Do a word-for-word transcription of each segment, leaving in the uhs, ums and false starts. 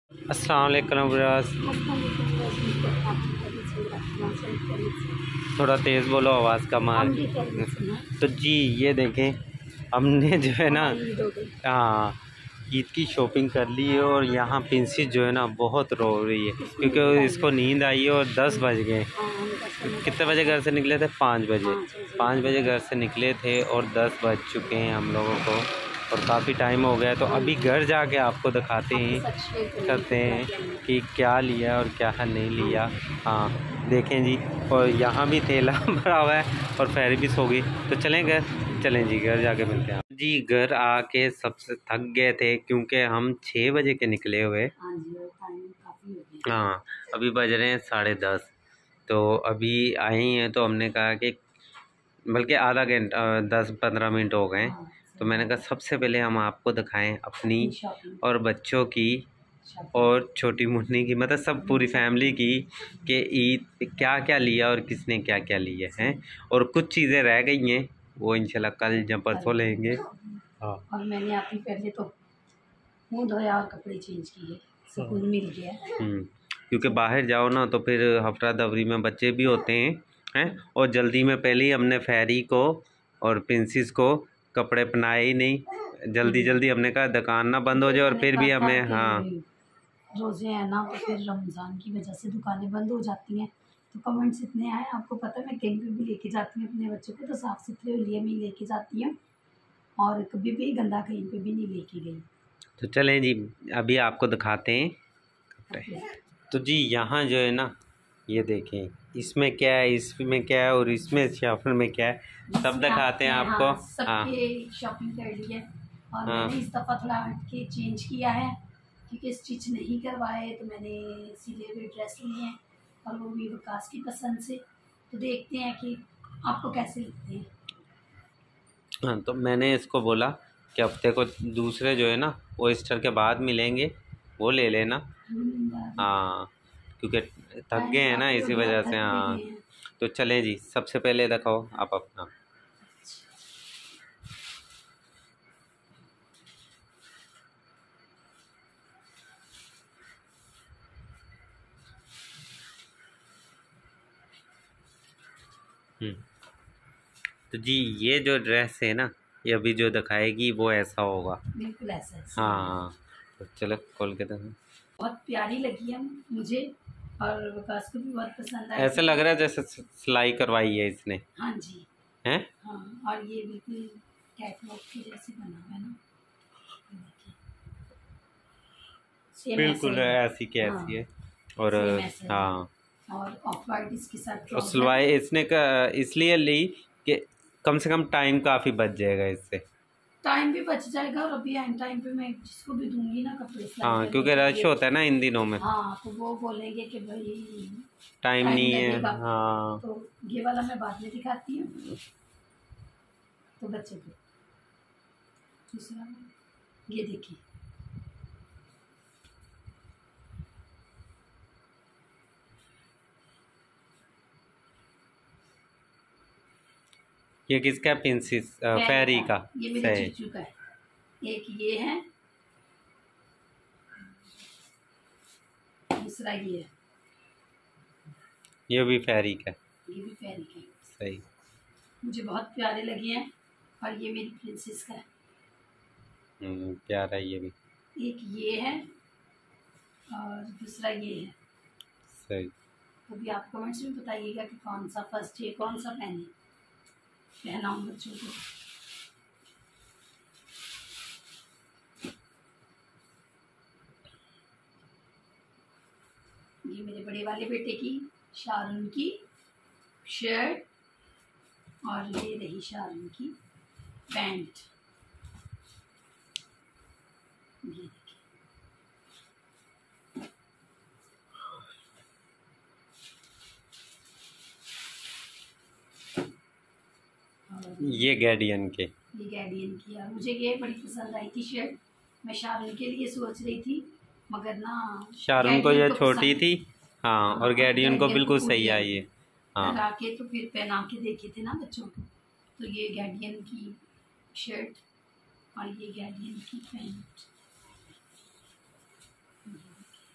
अस्सलाम वालेकुम व्यूअर्स। थोड़ा तेज़ बोलो, आवाज़ कम आ रही। तो जी ये देखें, हमने जो है ना हाँ ईद की शॉपिंग कर ली है और यहाँ प्रिंसेस जो है ना बहुत रो रही है क्योंकि इसको नींद आई है और दस बज गए। कितने बजे घर से निकले थे? पाँच बजे। पाँच बजे घर से निकले थे और दस बज चुके हैं हम लोगों को और काफ़ी टाइम हो गया। तो अभी घर जाके आपको दिखाते हैं करते हैं कि क्या लिया और क्या नहीं लिया। हाँ देखें जी, और यहाँ भी थैला भरा हुआ है और फेरी भी सो गई। तो चलें घर, चलें जी घर जाके मिलते हैं जी। घर आके सबसे थक गए थे क्योंकि हम छः बजे के निकले हुए। हाँ अभी बज रहे हैं साढ़े दस। तो अभी आए हैं तो हमने कहा कि बल्कि आधा घंटा दस पंद्रह मिनट हो गए। तो मैंने कहा सबसे पहले हम आपको दिखाएं अपनी और बच्चों की और छोटी मुन्नी की, मतलब सब पूरी फैमिली की, कि ईद पे क्या क्या लिया और किसने क्या क्या लिया है। और कुछ चीज़ें रह गई हैं वो इंशाल्लाह कल या परसों लेंगे। हाँ और मैंने आपकी पहले तो मुँह धोया और कपड़े चेंज किए, सुकून मिल गया। क्योंकि बाहर जाओ ना तो फिर हफ्ता दवरी में बच्चे भी होते हैं हैं और जल्दी में पहले ही हमने फेरी को और प्रिंसेस को कपड़े पहनाए ही नहीं। जल्दी जल्दी हमने कहा दुकान ना बंद हो जाए और फिर भी हमें हाँ रोज़े हैं ना, तो फिर रमज़ान की वजह से दुकानें बंद हो जाती हैं। तो कमेंट्स इतने आए, आपको पता है मैं कहीं पे भी लेके जाती हूँ अपने बच्चों को तो साफ़ सुथरे लिए मैं लेके जाती हूँ और कभी भी गंदा कहीं पे भी नहीं लेके गई। तो चलें जी अभी आपको दिखाते हैं कपड़े। तो जी यहाँ जो है ना ये देखें, इसमें क्या है, इसमें क्या है और इसमें शॉपिंग में क्या है, सब दिखाते हैं आपको। हाँ, सबके शॉपिंग कर ली है और हाँ। मैंने इस दफ़ा थोड़ा हट के चेंज किया है क्योंकि स्टिच नहीं करवाए तो मैंने सिले हुए ड्रेस लिए हैं और वो भी विकास की पसंद से। तो देखते हैं कि आपको कैसे लगते हैं। हाँ तो मैंने इसको बोला कि हफ्ते को दूसरे जो है ना वो ईस्टर के बाद मिलेंगे, वो ले लेना। हाँ क्योंकि थक गए हैं ना इसी वजह से। हाँ तो चलें जी, सबसे पहले दिखाओ आप अपना। हम्म तो जी ये जो ड्रेस है ना ये अभी जो दिखाएगी वो ऐसा होगा, बिल्कुल ऐसा। हाँ तो चलो खोल के देखो। बहुत प्यारी लगी है मुझे और विकास को भी बहुत पसंद आई। ऐसा लग रहा है जैसे सिलाई करवाई है इसने। हाँ जी हैं हाँ, और ये बिल्कुल कैटवॉक के जैसे बना हुआ है ना, बिल्कुल ऐसी कैसी है। और हाँ और ऑफ वाइट इसके साथ और सिलवाई इसने का इसलिए ली कि कम से कम टाइम काफ़ी बच जाएगा इससे। टाइम भी बच जाएगा और अभी एंड टाइम पे मैं जिसको भी दूंगी ना कपड़े, हाँ क्योंकि रश होता है ना इन दिनों में। हाँ तो वो बोलेंगे कि भाई टाइम नहीं है। हाँ तो ये वाला मैं बाद में दिखाती हूँ। तो बच्चे को दूसरा ये देखिए, ये किसका? प्रिंसेस फेरी का। ये मेरे चीचू का है। एक ये है, दूसरा ये है, ये भी फेरी का। ये भी फेरी का। सही, मुझे बहुत प्यारे लगे हैं और ये मेरी प्रिंसेस का है। हम्म प्यारा ये भी। एक ये है और दूसरा ये है। सही। तो भी आप कमेंट्स में बताइएगा कि कौन सा फर्स्ट है, कौन सा पहने पहनाऊँ बच्चों को। ये मेरे बड़े वाले बेटे की शारून की शर्ट और ये रही शारून की पैंट। ये ये गैडियन के, ये गैडियन की है। मुझे ये बड़ी पसंद आई थी शर्ट, मैं शारून के लिए सोच रही थी मगर ना शारून को ये छोटी थी। हाँ और गैडियन को बिल्कुल सही आई है। हाँ लगा के तो फिर पहना के देखे थे ना बच्चों को। तो ये गैडियन की शर्ट और ये गैडियन की पैंट।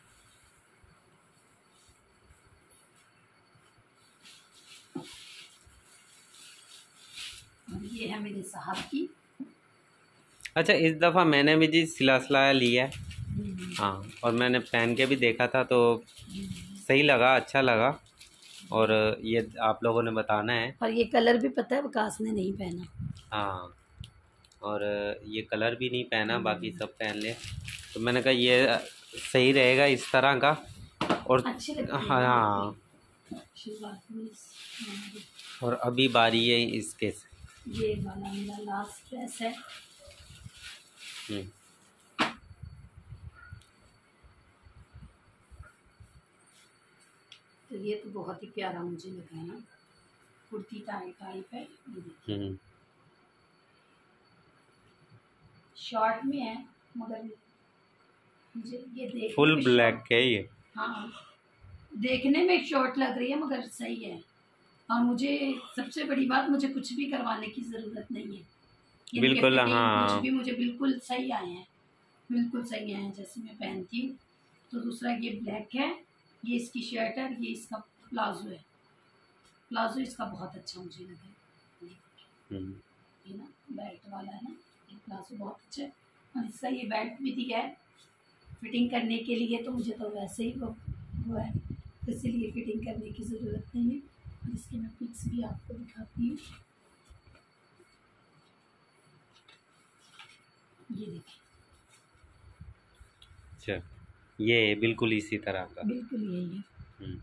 मेरे साहब की। अच्छा, इस दफ़ा मैंने भी जी सिला सिलाया लिया है। हाँ, और मैंने पहन के भी देखा था तो सही लगा, अच्छा लगा। और ये आप लोगों ने बताना है। और ये कलर भी पता है विकास ने नहीं पहना। हाँ, और ये कलर भी नहीं पहना, बाकी सब पहन ले। तो मैंने कहा ये सही रहेगा इस तरह का। और हाँ, और अभी बारी है इसके। ये वाला मेरा लास्ट ड्रेस है। तो ये तो बहुत ही प्यारा मुझे लगा है ना, कुर्ती टाइप टाइप है, शॉर्ट में है, मगर मुझे ये देख फुल ब्लैक है ये। हाँ, देखने में शॉर्ट लग रही है मगर सही है। और मुझे सबसे बड़ी बात, मुझे कुछ भी करवाने की ज़रूरत नहीं है। बिल्कुल हाँ, कुछ भी मुझे बिल्कुल सही आए हैं, बिल्कुल सही आए हैं जैसे मैं पहनती हूँ। तो दूसरा ये ब्लैक है, ये इसकी शर्ट है, ये इसका प्लाजो है। प्लाजो इसका बहुत अच्छा मुझे लगा, ये ना बेल्ट वाला है ना, ये प्लाजो बहुत अच्छा है। और इसका ये बेल्ट भी दिया है फिटिंग करने के लिए, तो मुझे तो वैसे ही वो वो है, तो इसीलिए फिटिंग करने की ज़रूरत नहीं है। और इसके मैं पिक्स भी आपको दिखाती हूँ, ये देखिए। अच्छा, ये बिल्कुल इसी तरह का, बिल्कुल यही है।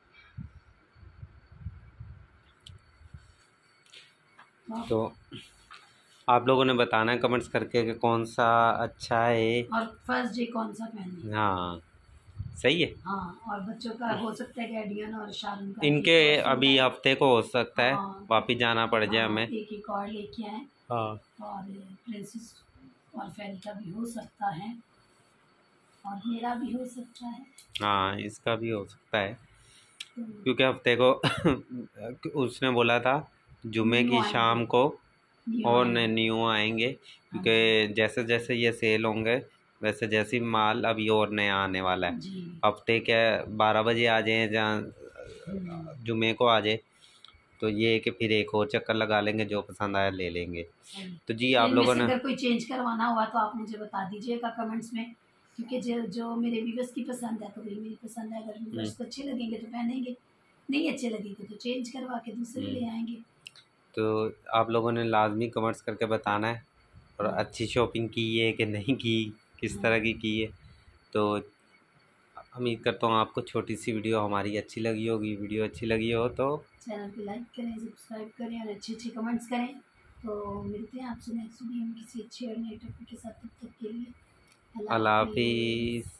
तो आप लोगों ने बताना है कमेंट्स करके कि कौन सा अच्छा है और फर्स्ट डे कौन सा पहनना। हाँ, सही है। हाँ, और बच्चों का हो सकता है गैडियन और शारून का, इनके अभी हफ्ते को हो सकता है हाँ, वापिस जाना पड़ जाए हमें। एक एक और लेके आए। हाँ, और प्रिंसेस और फैरी का भी हो सकता है, और मेरा भी हो सकता है। हाँ, इसका भी हो सकता है, क्योंकि हफ्ते को उसने बोला था जुमे की शाम को और न्यू आएंगे, क्योंकि जैसे जैसे ये सेल होंगे वैसे जैसे माल अभी और नया आने वाला है। हफ्ते के बारह बजे आ जाए जहाँ जुमे को आ जाए, तो ये कि फिर एक और चक्कर लगा लेंगे, जो पसंद आया ले लेंगे। तो जी आप लोगों ने अगर कोई चेंज करवाना हुआ तो आप मुझे बता दीजिएगा कमेंट्स में, क्योंकि जो जो मेरे व्यूअर्स की पसंद है तो वही मेरी पसंद है। अगर व्यूअर्स को अच्छे लगेंगे तो पहनेंगे, नहीं अच्छे लगेंगे तो चेंज करवा के दूसरे ले आएंगे। तो आप लोगों ने लाजमी कमेंट्स करके बताना है, और अच्छी शॉपिंग की है कि नहीं की, किस तरह की की है। तो उम्मीद करता हूँ आपको छोटी सी वीडियो हमारी अच्छी लगी होगी। वीडियो अच्छी लगी हो तो चैनल को लाइक करें, सब्सक्राइब करें और अच्छे अच्छे कमेंट्स करें। तो मिलते हैं आपसे नेक्स्ट वीडियो में किसी अच्छे और नए टॉपिक के साथ। तब तक के लिए अल्लाह हाफिज़।